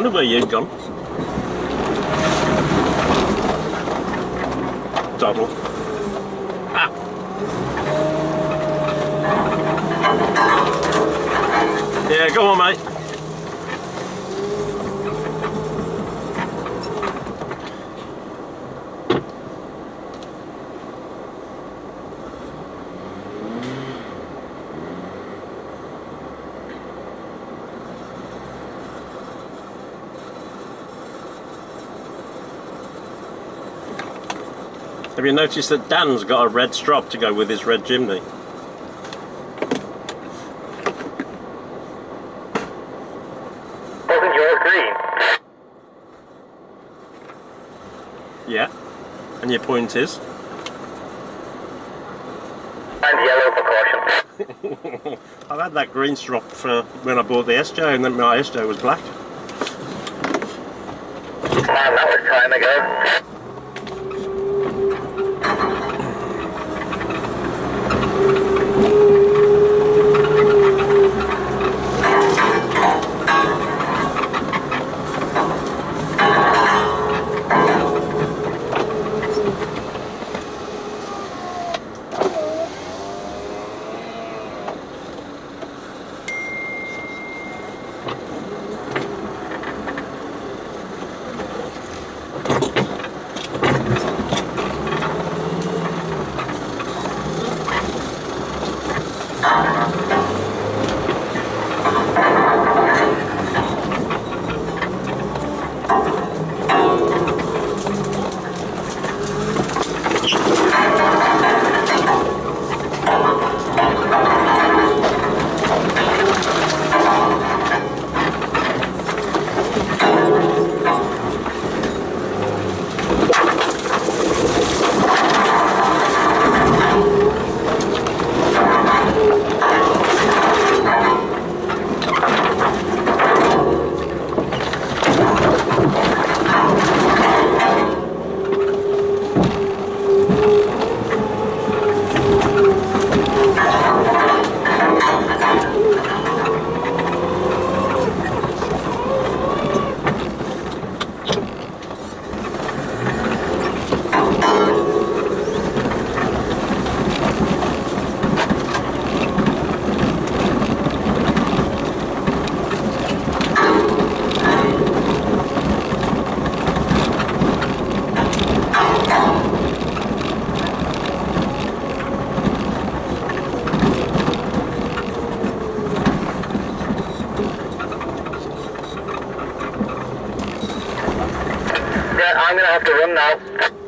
wondered where you'd gone. Doddle. Ah. Yeah, go on, mate. Have you noticed that Dan's got a red strop to go with his red chimney? Wasn't yours green? Yeah. And your point is? And yellow for caution. I've had that green strop for when I bought the SJ, and then my SJ was black. Man, that was time ago. I'm gonna have to run now.